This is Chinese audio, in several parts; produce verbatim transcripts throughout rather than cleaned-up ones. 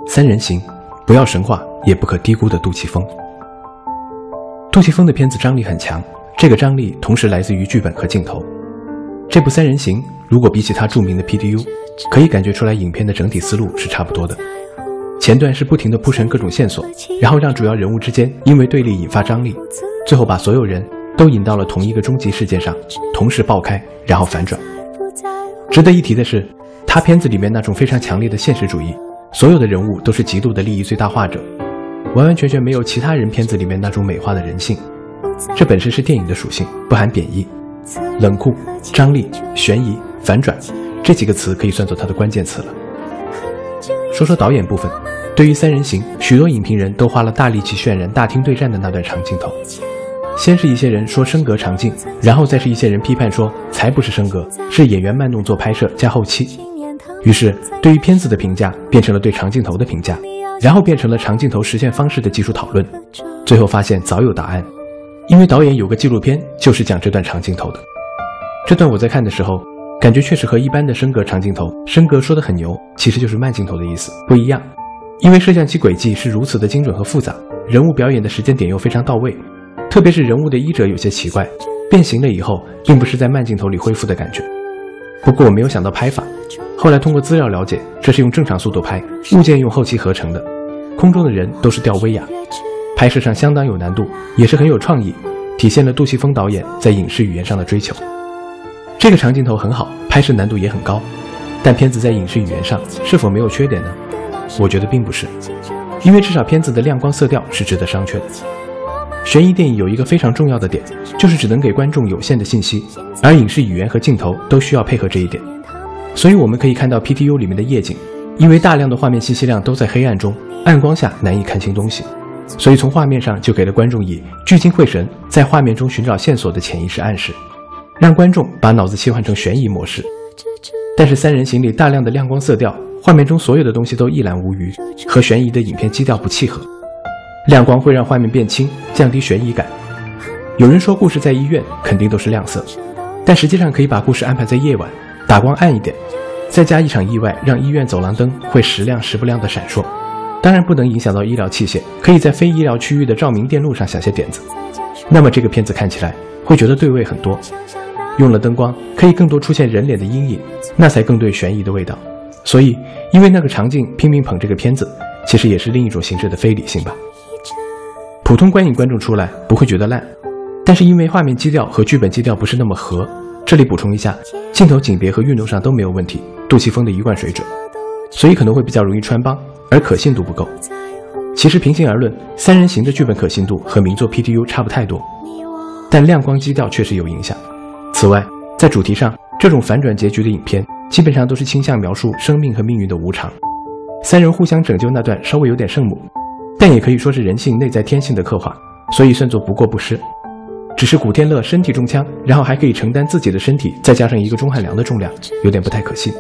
三人行，不要神话也不可低估的杜琪峰。杜琪峰的片子张力很强，这个张力同时来自于剧本和镜头。这部三人行如果比起他著名的 P D U， 可以感觉出来影片的整体思路是差不多的。前段是不停地铺陈各种线索，然后让主要人物之间因为对立引发张力，最后把所有人都引到了同一个终极事件上，同时爆开，然后反转。值得一提的是，他片子里面那种非常强烈的现实主义，所有的人物都是极度的利益最大化者，完完全全没有其他人片子里面那种美化的人性。这本身是电影的属性，不含贬义。冷酷、张力、悬疑、反转，这几个词可以算作它的关键词了。说说导演部分，对于三人行，许多影评人都花了大力气渲染大厅对战的那段长镜头。先是一些人说升格长镜，然后再是一些人批判说才不是升格，是演员慢动作拍摄加后期。于是对于片子的评价变成了对长镜头的评价，然后变成了长镜头实现方式的技术讨论。最后发现早有答案，因为导演有个纪录片就是讲这段长镜头的。这段我在看的时候感觉确实和一般的升格长镜头，升格说得很牛，其实就是慢镜头的意思不一样。因为摄像机轨迹是如此的精准和复杂，人物表演的时间点又非常到位，特别是人物的衣着有些奇怪，变形了以后并不是在慢镜头里恢复的感觉。不过我没有想到拍法，后来通过资料了解，这是用正常速度拍，物件用后期合成的，空中的人都是吊威亚，拍摄上相当有难度，也是很有创意，体现了杜琪峰导演在影视语言上的追求。这个长镜头很好，拍摄难度也很高，但片子在影视语言上是否没有缺点呢？我觉得并不是，因为至少片子的亮光色调是值得商榷的。悬疑电影有一个非常重要的点，就是只能给观众有限的信息，而影视语言和镜头都需要配合这一点。所以我们可以看到 P T U 里面的夜景，因为大量的画面信息量都在黑暗中，暗光下难以看清东西，所以从画面上就给了观众以聚精会神在画面中寻找线索的潜意识暗示，让观众把脑子切换成悬疑模式。但是三人行里大量的亮光色调，画面中所有的东西都一览无余，和悬疑的影片基调不契合。亮光会让画面变轻，降低悬疑感。有人说故事在医院肯定都是亮色，但实际上可以把故事安排在夜晚，打光暗一点，再加一场意外，让医院走廊灯会时亮时不亮的闪烁。当然不能影响到医疗器械，可以在非医疗区域的照明电路上想些点子。那么这个片子看起来会觉得对味很多。用了灯光，可以更多出现人脸的阴影，那才更对悬疑的味道。所以因为那个场景拼命捧这个片子，其实也是另一种形式的非理性吧。普通观影观众出来不会觉得烂，但是因为画面基调和剧本基调不是那么合，这里补充一下，镜头景别和运动上都没有问题，杜琪峰的一贯水准，所以可能会比较容易穿帮，而可信度不够。其实平心而论，三人行的剧本可信度和名作 P T U 差不太多，但亮光基调确实有影响。此外，在主题上，这种反转结局的影片基本上都是倾向描述生命和命运的无常。三人互相拯救那段稍微有点圣母，但也可以说是人性内在天性的刻画，所以算作不过不失。只是古天乐身体中枪，然后还可以承担自己的身体，再加上一个钟汉良的重量，有点不太可信。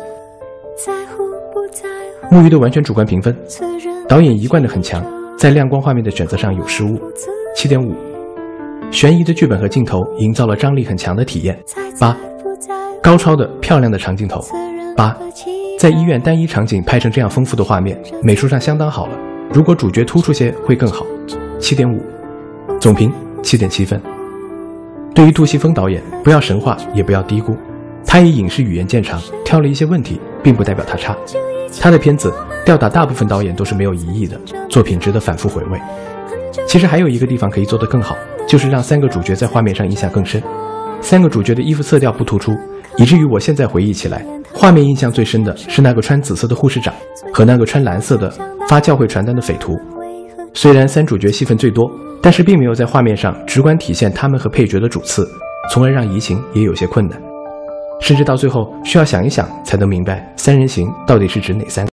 木鱼的完全主观评分，导演一贯的很强，在亮光画面的选择上有失误， 七点五。悬疑的剧本和镜头营造了张力很强的体验，八。高超的漂亮的长镜头，八。在医院单一场景拍成这样丰富的画面，美术上相当好了，如果主角突出些会更好， 七点五。总评 七点七分。对于杜琪峰导演，不要神话也不要低估，他以影视语言见长，挑了一些问题并不代表他差。他的片子吊打大部分导演都是没有疑义的，作品值得反复回味。其实还有一个地方可以做得更好，就是让三个主角在画面上印象更深。三个主角的衣服色调不突出，以至于我现在回忆起来，画面印象最深的是那个穿紫色的护士长和那个穿蓝色的发教会传单的匪徒。虽然三主角戏份最多，但是并没有在画面上直观体现他们和配角的主次，从而让移情也有些困难。甚至到最后需要想一想才能明白三人行到底是指哪三个。